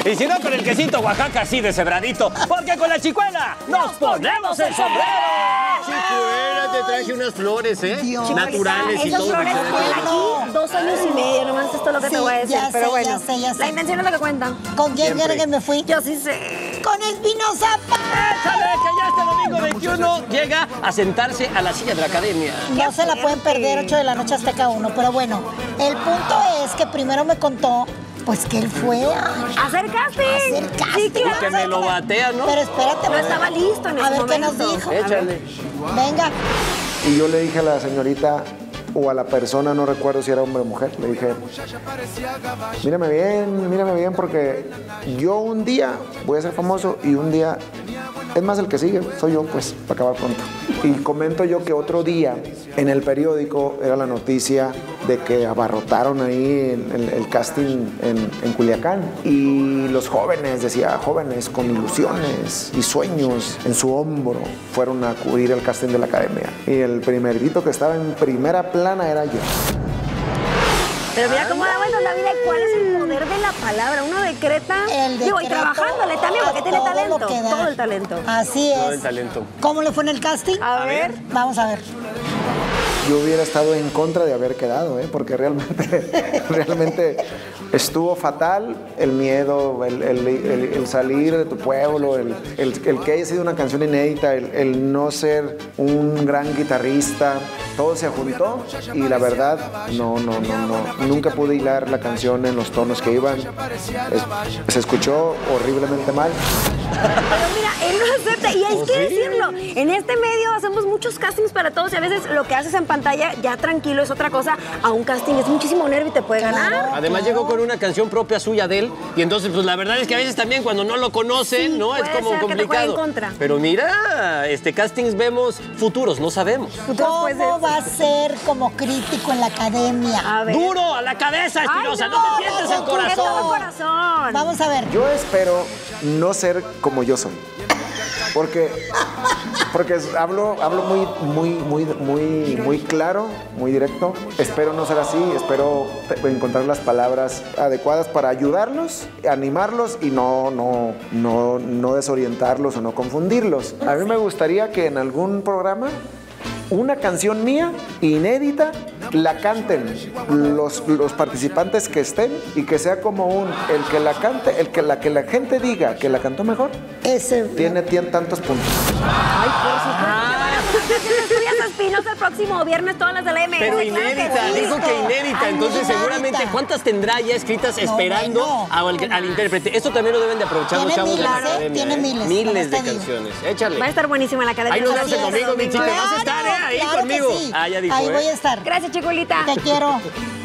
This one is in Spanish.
Y si no, con el quesito Oaxaca así deshebradito. Porque con la chicuela nos ponemos el sombrero. Chicuela, te traje unas flores, ¿eh? Dios. Naturales y Esas todo. flores fueron aquí 2 años y medio, nomás esto es lo que te Sí, voy a decir. ya Pero sé, bueno, ya sé. la intención es lo que cuenta. ¿Con quién quiere que me fui? Yo sí sé. Con Espinoza Paz. Échale, que ya este domingo 21 llega a sentarse a la silla de la academia. No se la pueden perder, 8 de la noche Azteca 1. Pero bueno, el punto es que primero me contó, pues, que él fue a Hacer casting. hacer casting. Sí, claro. Que me lo batea, ¿no? Pero espérate. No estaba listo en ese A ver qué nos momento. dijo. Échale. Venga. Y yo le dije a la señorita o a la persona, no recuerdo si era hombre o mujer, le dije, mírame bien porque yo un día voy a ser famoso y un día, es más el que sigue, soy yo pues, para acabar pronto. Y comento yo que otro día en el periódico era la noticia de que abarrotaron ahí el casting en Culiacán y los jóvenes, decía, jóvenes con ilusiones y sueños en su hombro fueron a acudir al casting de la academia. Y el primerito que estaba en primera plana era yo. Pero mira cómo da vueltas la vida y cuál es el poder de la palabra. Uno decreta, El digo, y decreto trabajándole también, porque a tiene todo talento. lo que da. Todo el talento. Así Todo el es. talento. ¿Cómo le fue en el casting? A ver. Vamos a ver. Yo hubiera estado en contra de haber quedado, porque realmente estuvo fatal el miedo, el salir de tu pueblo, el que haya sido una canción inédita, el no ser un gran guitarrista, todo se juntó y la verdad nunca pude hilar la canción en los tonos que iban. Se escuchó horriblemente mal. Pero mira, él lo acepta y hay que decirlo. En este medio hacemos muchos castings para todos y a veces lo que haces en pantalla ya tranquilo es otra cosa. A un casting es muchísimo nervio y te puede ganar. Además llegó con una canción propia suya de él y entonces pues la verdad es que a veces también cuando no lo conocen, Sí, ¿no? Es puede como ser que te juegue en complicado. contra. Pero mira, castings vemos futuros, no sabemos. ¿Cómo va a ser como crítico en la academia? A ver. ¡Duro! ¡A la cabeza, Espinosa! Ay, ¡No te sientes el no, Es corazón! todo corazón. Vamos a ver. Yo espero no ser como yo soy. Porque hablo muy claro, muy directo. Espero no ser así, espero encontrar las palabras adecuadas para ayudarlos, animarlos y no desorientarlos o no confundirlos. A mí me gustaría que en algún programa una canción mía, inédita, la canten los participantes que estén y que sea como el que la cante, que la gente diga que la cantó mejor, Ese. tiene tantos puntos. Ay, por supuesto. Estudias Espinosa el próximo viernes, todas las de la MS. Pero claro que inédita, sí. dijo que inédita, entonces inédita. seguramente ¿cuántas tendrá ya escritas esperando al intérprete? Esto también lo deben de aprovechar los Tiene chavos de la miles, ¿eh? academia. Tiene miles, Miles de nomás te digo. canciones. Échale. Va a estar buenísima la academia. Ahí nos vemos el Así es, domingo, mi chica. Vas a estar, ahí Claro que conmigo. sí. Ah, ya dijo, Ahí voy a estar. Gracias, Chiculita. Te quiero.